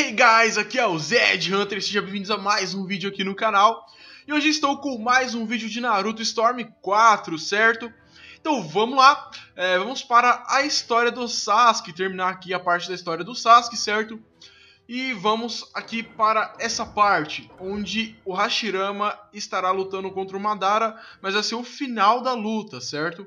Hey guys, aqui é o Zed Hunter, sejam bem-vindos a mais um vídeo aqui no canal. E hoje estou com mais um vídeo de Naruto Storm 4, certo? Então vamos lá, vamos para a história do Sasuke, terminar aqui a parte da história do Sasuke, certo? E vamos aqui para essa parte, onde o Hashirama estará lutando contra o Madara, mas vai ser o final da luta, certo?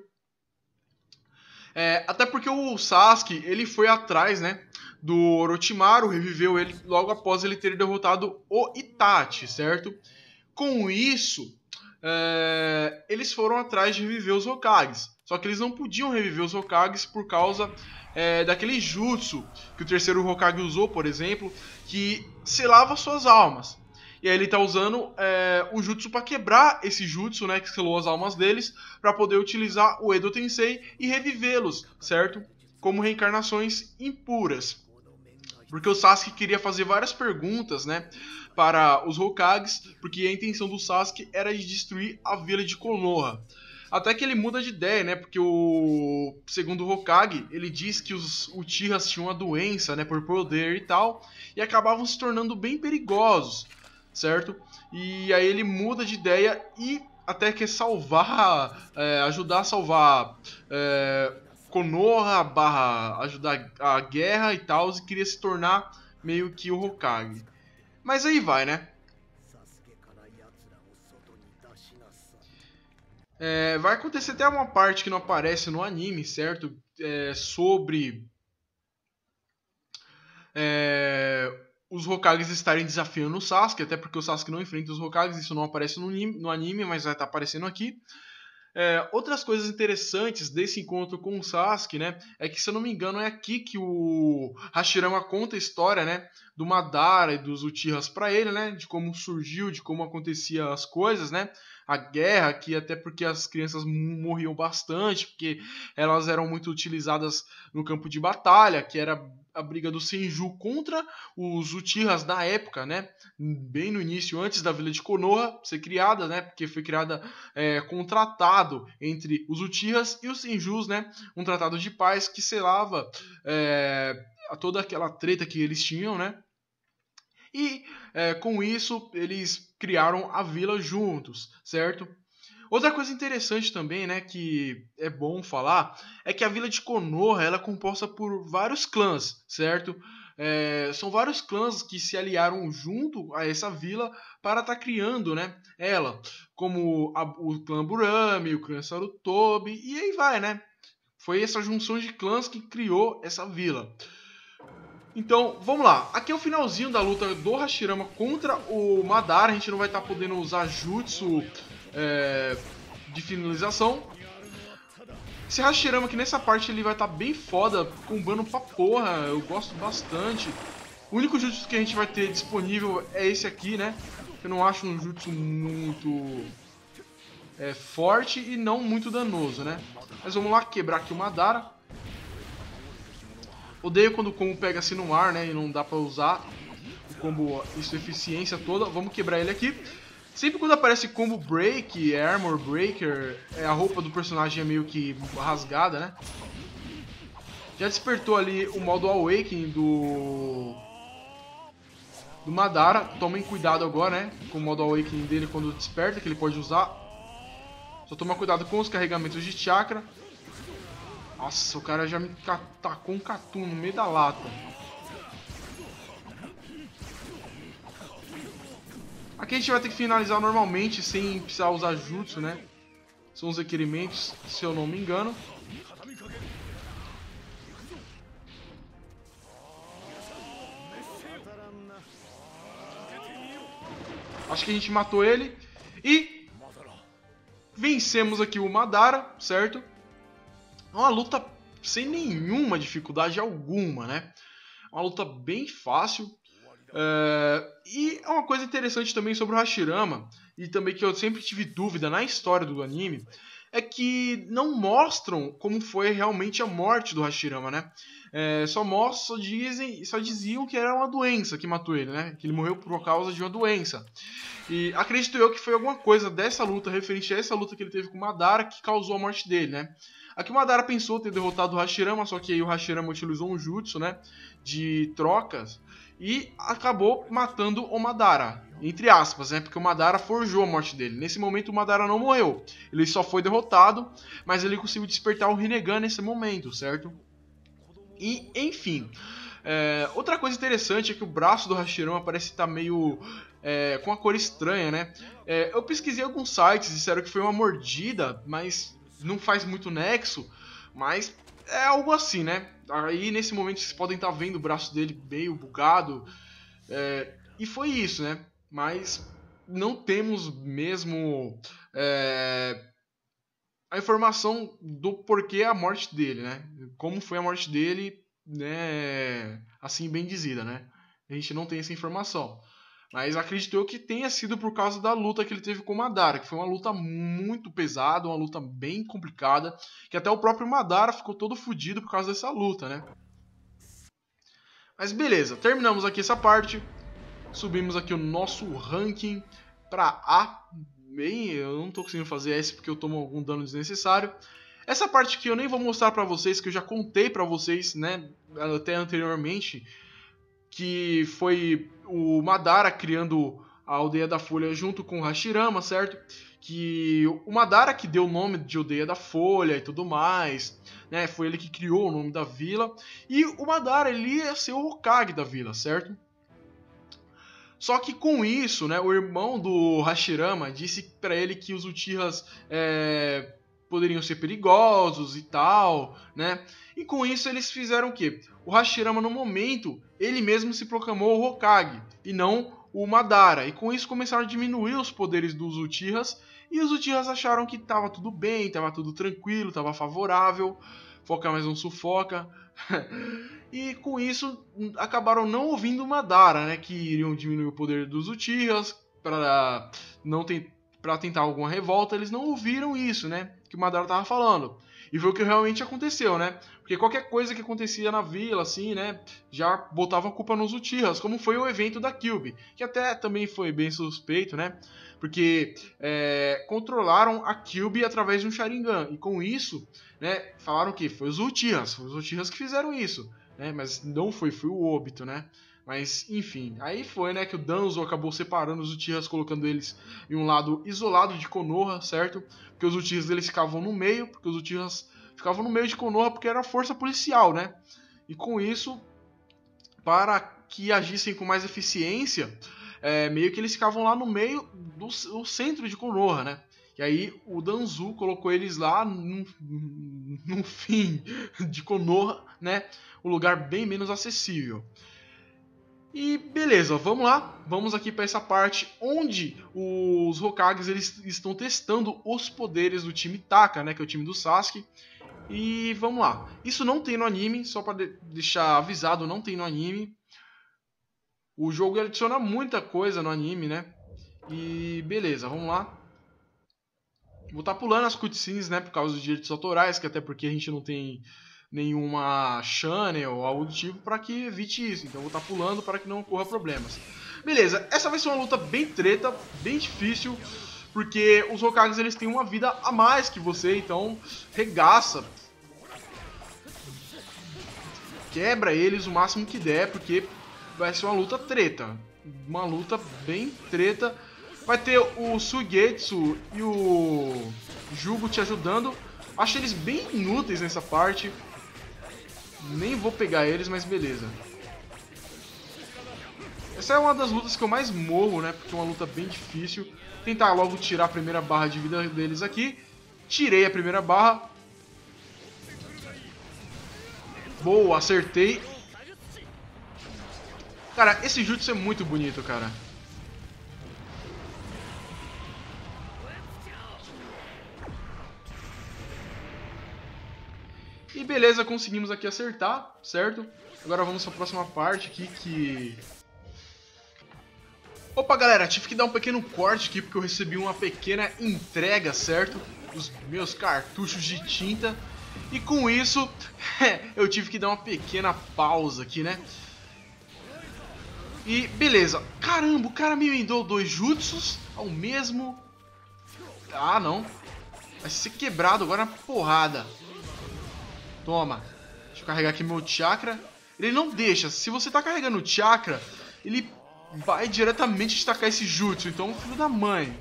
Até porque o Sasuke, ele foi atrás, né, do Orochimaru, reviveu ele logo após ele ter derrotado o Itachi, certo? Com isso, eles foram atrás de reviver os Hokages. Só que eles não podiam reviver os Hokages por causa daquele jutsu que o terceiro Hokage usou, por exemplo, que selava suas almas. E aí ele tá usando o jutsu para quebrar esse jutsu, né, que selou as almas deles, para poder utilizar o Edo Tensei e revivê-los, certo? Como reencarnações impuras. Porque o Sasuke queria fazer várias perguntas, né, para os Hokages, porque a intenção do Sasuke era de destruir a vila de Konoha. Até que ele muda de ideia, né, porque o segundo Hokage, ele diz que os Uchihas tinham uma doença, né, por poder e tal, e acabavam se tornando bem perigosos, certo? E aí ele muda de ideia e até quer salvar, ajudar a salvar Konoha / ajudar a guerra e tal, e queria se tornar meio que o Hokage. Mas aí vai, né? Vai acontecer até uma parte que não aparece no anime, certo? Sobre os Hokages estarem desafiando o Sasuke, até porque o Sasuke não enfrenta os Hokages, isso não aparece no anime, mas vai estar aparecendo aqui. Outras coisas interessantes desse encontro com o Sasuke, né, é que, se eu não me engano, é aqui que o Hashirama conta a história, né, do Madara e dos Uchihas para ele, né, de como surgiu, de como acontecia as coisas, né, a guerra, que até porque as crianças morriam bastante, porque elas eram muito utilizadas no campo de batalha, que era a briga do Senju contra os Uchihas da época, né, bem no início, antes da vila de Konoha ser criada, né, porque foi criada com um tratado entre os Uchihas e os Senjus, né, um tratado de paz que selava toda aquela treta que eles tinham, né, e com isso eles criaram a vila juntos, certo? Outra coisa interessante também, né, que é bom falar, é que a vila de Konoha ela é composta por vários clãs, certo? São vários clãs que se aliaram junto a essa vila para estar criando, né, ela, como o clã Burami, o clã Sarutobi, e aí vai, né? Foi essa junção de clãs que criou essa vila. Então, vamos lá. Aqui é o finalzinho da luta do Hashirama contra o Madara. A gente não vai estar podendo usar jutsu de finalização. Esse Hashirama aqui nessa parte ele vai estar bem foda, combando pra porra. Eu gosto bastante. O único jutsu que a gente vai ter disponível é esse aqui, né? Eu não acho um jutsu muito forte e não muito danoso, né? Mas vamos lá quebrar aqui o Madara. Odeio quando o combo pega assim no ar, né? E não dá pra usar o combo, isso, eficiência toda. Vamos quebrar ele aqui. Sempre quando aparece combo break, armor breaker, a roupa do personagem é meio que rasgada, né? Já despertou ali o modo awakening do Madara. Tomem cuidado agora, né? Com o modo awakening dele quando desperta, que ele pode usar. Só toma cuidado com os carregamentos de chakra. Nossa, o cara já me tacou um Katu no meio da lata. Aqui a gente vai ter que finalizar normalmente, sem precisar usar jutsu, né? São os requerimentos, se eu não me engano. Acho que a gente matou ele. E vencemos aqui o Madara, certo? É uma luta sem nenhuma dificuldade alguma, né? Uma luta bem fácil. E é uma coisa interessante também sobre o Hashirama, e também que eu sempre tive dúvida na história do anime, é que não mostram como foi realmente a morte do Hashirama, né? Só diziam que era uma doença que matou ele, né? Que ele morreu por causa de uma doença. E acredito eu que foi alguma coisa dessa luta, referente a essa luta que ele teve com o Madara, que causou a morte dele, né? Aqui o Madara pensou ter derrotado o Hashirama, só que aí o Hashirama utilizou um jutsu, né, de trocas e acabou matando o Madara, entre aspas, né, porque o Madara forjou a morte dele. Nesse momento o Madara não morreu, ele só foi derrotado, mas ele conseguiu despertar o Rinnegan nesse momento, certo? E, enfim, outra coisa interessante é que o braço do Hashirama parece estar meio com uma cor estranha, né? Eu pesquisei alguns sites, disseram que foi uma mordida, mas não faz muito nexo, mas é algo assim, né? Aí nesse momento vocês podem estar vendo o braço dele meio bugado, e foi isso, né? Mas não temos mesmo a informação do porquê a morte dele, né? Como foi a morte dele, né? Assim bem dizida, né? A gente não tem essa informação. Mas acredito eu que tenha sido por causa da luta que ele teve com o Madara, que foi uma luta muito pesada, uma luta bem complicada, que até o próprio Madara ficou todo fodido por causa dessa luta, né? Mas beleza, terminamos aqui essa parte, subimos aqui o nosso ranking para A. Bem, eu não tô conseguindo fazer S porque eu tomo algum dano desnecessário. Essa parte aqui eu nem vou mostrar pra vocês, que eu já contei pra vocês, né, até anteriormente, que foi o Madara criando a Aldeia da Folha junto com o Hashirama, certo? Que o Madara que deu o nome de Aldeia da Folha e tudo mais, né, foi ele que criou o nome da vila, e o Madara ele ia ser o Hokage da vila, certo? Só que com isso, né, o irmão do Hashirama disse pra ele que os Uchihas poderiam ser perigosos e tal, né? E com isso eles fizeram o quê? O Hashirama, no momento, ele mesmo se proclamou o Hokage, e não o Madara. E com isso começaram a diminuir os poderes dos Uchihas, e os Uchihas acharam que tava tudo bem, tava tudo tranquilo, tava favorável. Foca mais um sufoca. E com isso acabaram não ouvindo Madara, né, que iriam diminuir o poder dos Uchihas para não para tentar alguma revolta. Eles não ouviram isso, né, que o Madara tava falando. E foi o que realmente aconteceu, né? Porque qualquer coisa que acontecia na vila, assim, né, já botava a culpa nos Uchihas, como foi o evento da Kyuubi, que até também foi bem suspeito, né? Porque controlaram a Kyuubi através de um Sharingan, e com isso, né, falaram que foi os Uchihas que fizeram isso. Né, mas não foi o Obito, né? Mas, enfim, aí foi, né, que o Danzo acabou separando os Uchihas, colocando eles em um lado isolado de Konoha, certo? Porque os Uchihas eles ficavam no meio, porque os Uchihas ficavam no meio de Konoha porque era força policial, né? E com isso, para que agissem com mais eficiência, meio que eles ficavam lá no meio do centro de Konoha, né? E aí o Danzo colocou eles lá no fim de Konoha, né? Um lugar bem menos acessível. E beleza, vamos lá. Vamos aqui para essa parte onde os Hokages eles estão testando os poderes do time Taka, né? Que é o time do Sasuke. E vamos lá. Isso não tem no anime, só para deixar avisado, não tem no anime. O jogo adiciona muita coisa no anime, né? E beleza, vamos lá. Vou estar pulando as cutscenes, né, por causa dos direitos autorais, que até porque a gente não tem nenhuma channel ou algo do tipo para que evite isso. Então vou estar pulando para que não ocorra problemas. Beleza, essa vai ser uma luta bem treta, bem difícil, porque os Hokages eles têm uma vida a mais que você, então regaça. Quebra eles o máximo que der, porque vai ser uma luta treta. Uma luta bem treta. Vai ter o Suigetsu e o Jugo te ajudando. Acho eles bem inúteis nessa parte. Nem vou pegar eles, mas beleza. Essa é uma das lutas que eu mais morro, né? Porque é uma luta bem difícil. Tentar logo tirar a primeira barra de vida deles aqui. Tirei a primeira barra. Boa, acertei. Cara, esse jutsu é muito bonito, cara. E beleza, conseguimos aqui acertar, certo? Agora vamos para a próxima parte aqui que... Opa, galera, tive que dar um pequeno corte aqui porque eu recebi uma pequena entrega, certo? Dos meus cartuchos de tinta. E com isso, eu tive que dar uma pequena pausa aqui, né? E beleza. Caramba, o cara me emendou 2 jutsus ao mesmo... Ah, não. Vai ser quebrado agora na porrada. Toma. Deixa eu carregar aqui meu chakra. Ele não deixa. Se você tá carregando o chakra, ele vai diretamente destacar esse jutsu. Então, filho da mãe.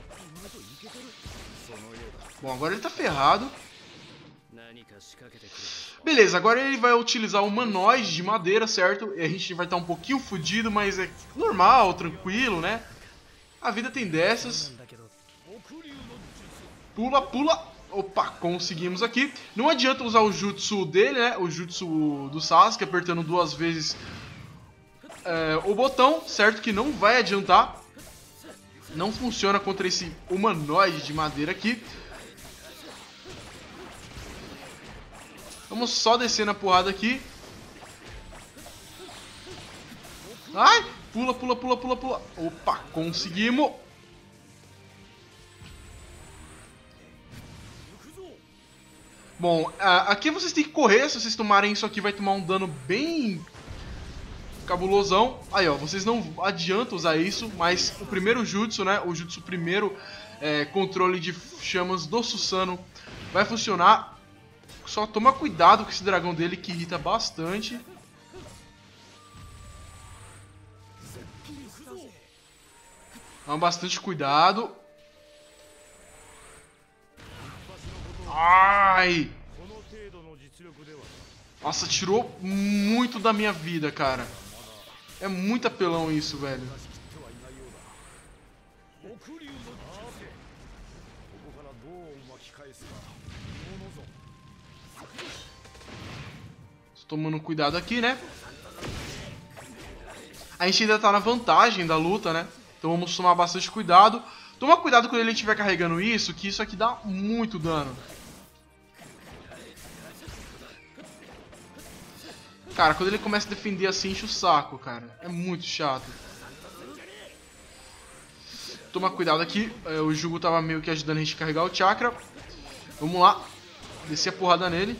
Bom, agora ele tá ferrado. Beleza, agora ele vai utilizar o humanoide de madeira, certo? E a gente vai estar um pouquinho fudido, mas é normal, tranquilo, né? A vida tem dessas. Pula, pula. Opa, conseguimos aqui. Não adianta usar o jutsu dele, né? O jutsu do Sasuke, apertando 2 vezes o botão, certo? Que não vai adiantar. Não funciona contra esse humanoide de madeira aqui. Vamos só descer na porrada aqui. Ai! Pula, pula, pula, pula, pula. Opa, conseguimos. Bom, aqui vocês têm que correr. Se vocês tomarem isso aqui, vai tomar um dano bem cabulosão. Aí, ó, vocês não adiantam usar isso, mas o primeiro jutsu, né? O jutsu primeiro controle de chamas do Susanoo vai funcionar. Só toma cuidado com esse dragão dele que irrita bastante. Toma bastante cuidado. Ai! Nossa, tirou muito da minha vida, cara. É muito apelão isso, velho. Tô tomando cuidado aqui, né? A gente ainda tá na vantagem da luta, né? Então vamos tomar bastante cuidado. Toma cuidado quando ele estiver carregando isso, que isso aqui dá muito dano. Cara, quando ele começa a defender assim, enche o saco, cara. É muito chato. Toma cuidado aqui. O Jugo tava meio que ajudando a gente a carregar o chakra. Vamos lá. Descer a porrada nele.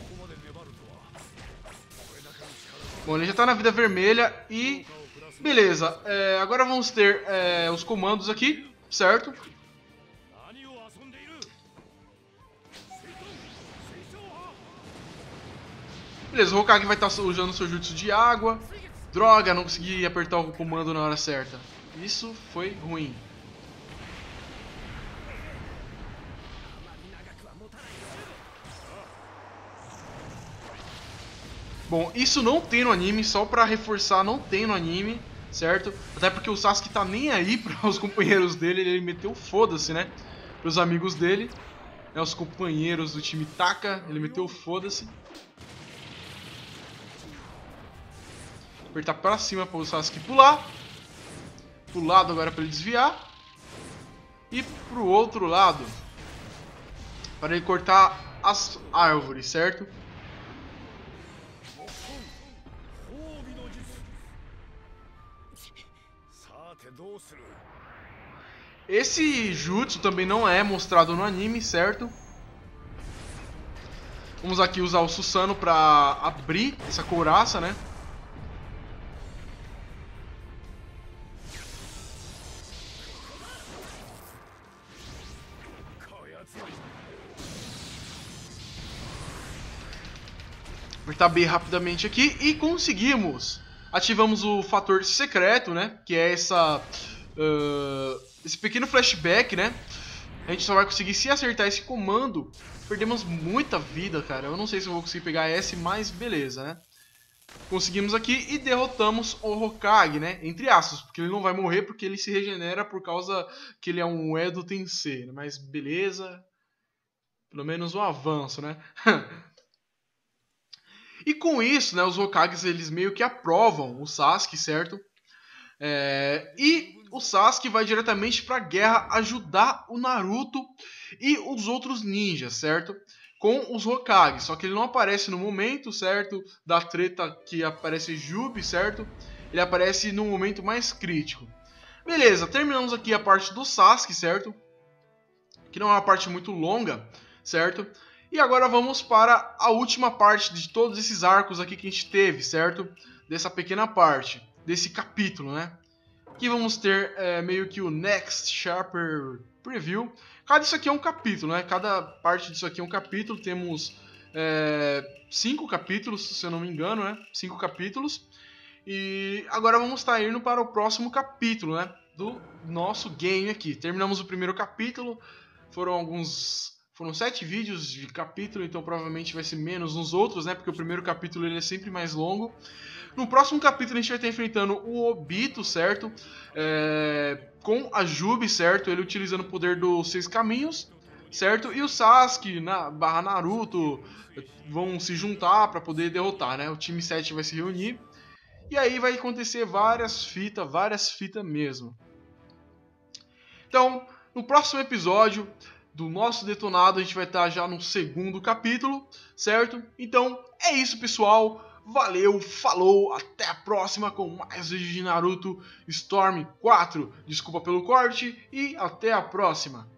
Bom, ele já tá na vida vermelha e... Beleza. Agora vamos ter os comandos aqui, certo? Beleza, o Hokage vai estar usando o seu jutsu de água. Droga, não consegui apertar o comando na hora certa. Isso foi ruim. Bom, isso não tem no anime, só pra reforçar, não tem no anime, certo? Até porque o Sasuke tá nem aí para os companheiros dele, ele meteu foda-se, né? Pros amigos dele, né? Os companheiros do time Taka, ele meteu foda-se. Apertar pra cima para o Sasuke pular. Pro lado agora para ele desviar. E pro outro lado, para ele cortar as árvores, certo? Esse jutsu também não é mostrado no anime, certo? Vamos aqui usar o Susanoo para abrir essa couraça, né? Apertar bem rapidamente aqui e conseguimos! Ativamos o fator secreto, né? Que é esse pequeno flashback, né? A gente só vai conseguir se acertar esse comando. Perdemos muita vida, cara. Eu não sei se eu vou conseguir pegar S, mas beleza, né? Conseguimos aqui e derrotamos o Hokage, né? Entre aspas, porque ele não vai morrer porque ele se regenera por causa que ele é um Edo Tensei, né? Mas beleza. Pelo menos um avanço, né? E com isso, né, os Hokages eles meio que aprovam o Sasuke, certo? E o Sasuke vai diretamente para a guerra ajudar o Naruto e os outros ninjas, certo? Com os Hokage, só que ele não aparece no momento, certo? Da treta que aparece Jubi, certo? Ele aparece no momento mais crítico. Beleza, terminamos aqui a parte do Sasuke, certo? Que não é uma parte muito longa, certo? E agora vamos para a última parte de todos esses arcos aqui que a gente teve, certo? Dessa pequena parte, desse capítulo, né? Aqui vamos ter meio que o Next Chapter Preview. Cada isso aqui é um capítulo, né? Cada parte disso aqui é um capítulo. Temos 5 capítulos, se eu não me engano, né? 5 capítulos. E agora vamos estar indo para o próximo capítulo, né? Do nosso game aqui. Terminamos o primeiro capítulo. Foram 7 vídeos de capítulo, então provavelmente vai ser menos nos outros, né? Porque o primeiro capítulo ele é sempre mais longo. No próximo capítulo a gente vai estar enfrentando o Obito, certo? Com a Jubi, certo? Ele utilizando o poder dos 6 caminhos, certo? E o Sasuke barra Naruto vão se juntar para poder derrotar, né? O time 7 vai se reunir. E aí vai acontecer várias fitas mesmo. Então, no próximo episódio do nosso Detonado, a gente vai estar já no segundo capítulo, certo? Então, é isso, pessoal. Valeu, falou, até a próxima com mais vídeo de Naruto Storm 4. Desculpa pelo corte e até a próxima.